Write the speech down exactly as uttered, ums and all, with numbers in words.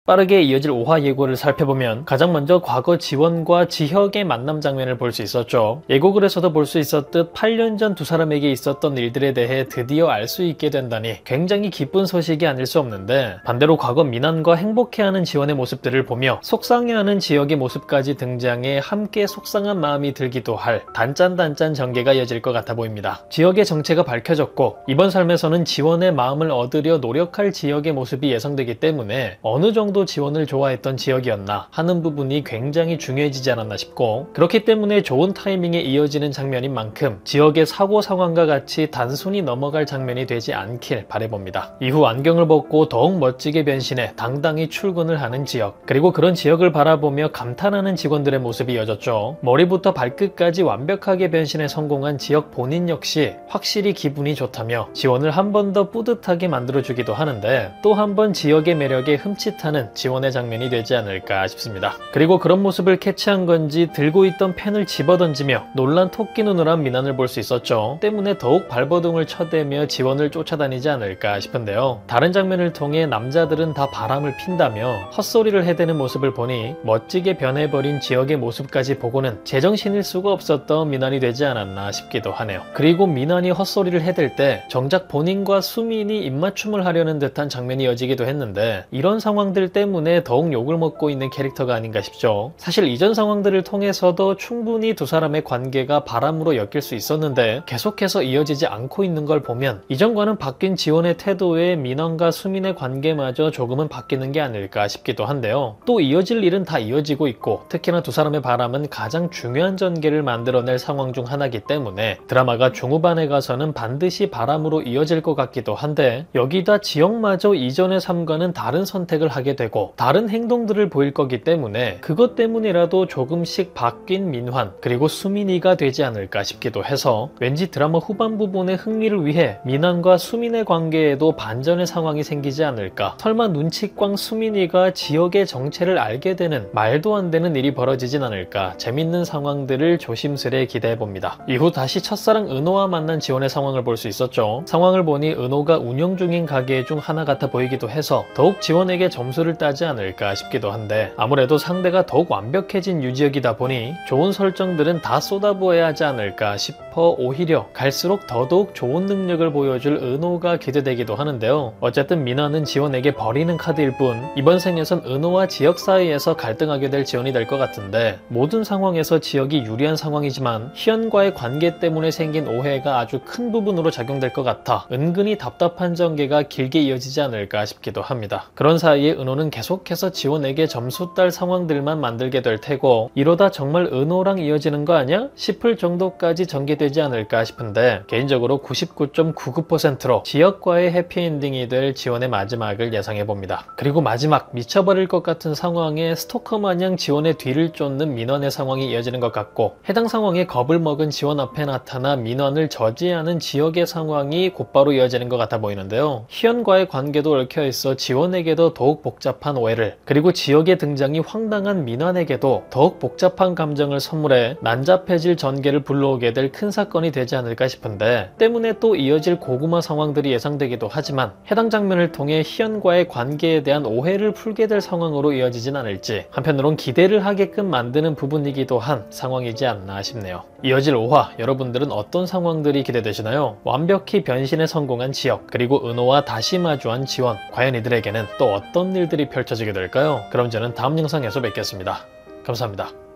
빠르게 이어질 오 화 예고를 살펴보면 가장 먼저 과거 지원과 지혁의 만남 장면을 볼 수 있었죠. 예고글에서도 볼 수 있었듯 팔 년 전 두 사람에게 있었던 일들에 대해 드디어 알 수 있게 된다니 굉장히 기쁜 소식이 아닐 수 없는데, 반대로 과거 미난과 행복해하는 지원의 모습들을 보며 속상해하는 지혁의 모습까지 등장해 함께 속상한 마음이 들기도 할 단짠단짠 전개가 이어질 것 같아 보입니다. 지혁의 정체가 밝혀졌고 이번 삶에서는 지원의 마음을 얻으려 노력할 지혁의 모습이 예상되기 때문에 어느 정도 지원을 좋아했던 지혁이었나 하는 부분이 굉장히 중요해지지 않았나 싶고, 그렇기 때문에 좋은 타이밍에 이어지는 장면인 만큼 지혁의 사고 상황과 같이 단순히 넘어갈 장면이 되지 않길 바라봅니다. 이후 안경을 벗고 더욱 멋지게 변신해 당당히 출근을 하는 지혁, 그리고 그런 지혁을 바라보며 감탄하는 직원들의 모습이 이어졌죠. 머리부터 발끝까지 완벽하게 변신에 성공한 지혁 본인 역시 확실히 기분이 좋다며 지원을 한 번 더 뿌듯하게 만들어주기도 하는데, 또 한 번 지혁의 매력에 흠칫하는 지원의 장면이 되지 않을까 싶습니다. 그리고 그런 모습을 캐치한 건지 들고 있던 펜을 집어던지며 놀란 토끼 눈을 한 미난을 볼 수 있었죠. 때문에 더욱 발버둥을 쳐대며 지원을 쫓아다니지 않을까 싶은데요. 다른 장면을 통해 남자들은 다 바람을 핀다며 헛소리를 해대는 모습을 보니 멋지게 변해버린 지혁의 모습까지 보고는 제정신일 수가 없었던 미난이 되지 않았나 싶기도 하네요. 그리고 미난이 헛소리를 해댈 때 정작 본인과 수민이 입맞춤을 하려는 듯한 장면이 이어지기도 했는데, 이런 상황들 때문에 더욱 욕을 먹고 있는 캐릭터가 아닌가 싶죠. 사실 이전 상황들을 통해서도 충분히 두 사람의 관계가 바람으로 엮일 수 있었는데 계속해서 이어지지 않고 있는 걸 보면 이전과는 바뀐 지원의 태도에 민원과 수민의 관계마저 조금은 바뀌는 게 아닐까 싶기도 한데요. 또 이어질 일은 다 이어지고 있고, 특히나 두 사람의 바람은 가장 중요한 전개를 만들어낼 상황 중 하나이기 때문에 드라마가 중후반에 가서는 반드시 바람으로 이어질 것 같기도 한데, 여기다 지혁마저 이전의 삶과는 다른 선택을 하게 되고 다른 행동들을 보일 거기 때문에 그것 때문이라도 조금씩 바뀐 민환 그리고 수민이가 되지 않을까 싶기도 해서 왠지 드라마 후반 부분의 흥미를 위해 민환과 수민의 관계에도 반전의 상황이 생기지 않을까, 설마 눈치꽝 수민이가 지혁의 정체를 알게 되는 말도 안 되는 일이 벌어지진 않을까, 재밌는 상황들을 조심스레 기대해봅니다. 이후 다시 첫사랑 은호와 만난 지원의 상황을 볼 수 있었죠. 상황을 보니 은호가 운영 중인 가게 중 하나 같아 보이기도 해서 더욱 지원에게 점수를 따지 않을까 싶기도 한데, 아무래도 상대가 더욱 완벽해진 유지혁이다 보니 좋은 설정들은 다 쏟아부어야 하지 않을까 싶어 오히려 갈수록 더더욱 좋은 능력을 보여줄 은호가 기대되기도 하는데요. 어쨌든 민환은 지원에게 버리는 카드일 뿐 이번 생에선 은호와 지혁 사이에서 갈등하게 될 지원이 될 것 같은데, 모든 상황에서 지혁이 유리한 상황이지만 희연과의 관계 때문에 생긴 오해가 아주 큰 부분으로 작용될 것 같아 은근히 답답한 전개가 길게 이어지지 않을까 싶기도 합니다. 그런 사이에 은호는 계속해서 지원에게 점수 딸 상황들만 만들게 될 테고, 이러다 정말 은호랑 이어지는 거 아냐? 싶을 정도까지 전개되지 않을까 싶은데, 개인적으로 구십구 점 구구 퍼센트로 지혁과의 해피엔딩이 될 지원의 마지막을 예상해봅니다. 그리고 마지막 미쳐버릴 것 같은 상황에 스토커 마냥 지원의 뒤를 쫓는 민원의 상황이 이어지는 것 같고, 해당 상황에 겁을 먹은 지원 앞에 나타나 민원을 저지하는 지혁의 상황이 곧바로 이어지는 것 같아 보이는데요. 희연과의 관계도 얽혀있어 지원에게도 더욱 복잡한 오해를, 그리고 지혁의 등장이 황당한 민환에게도 더욱 복잡한 감정을 선물해 난잡해질 전개를 불러오게 될 큰 사건이 되지 않을까 싶은데, 때문에 또 이어질 고구마 상황들이 예상되기도 하지만 해당 장면을 통해 희연과의 관계에 대한 오해를 풀게 될 상황으로 이어지진 않을지 한편으론 기대를 하게끔 만드는 부분이기도 한 상황이지 않나 싶네요. 이어질 오 화 여러분들은 어떤 상황들이 기대되시나요? 완벽히 변신에 성공한 지혁, 그리고 은호와 다시 마주한 지원, 과연 이들에게는 또 어떤 일들이 펼쳐지게 될까요? 그럼 저는 다음 영상에서 뵙겠습니다. 감사합니다.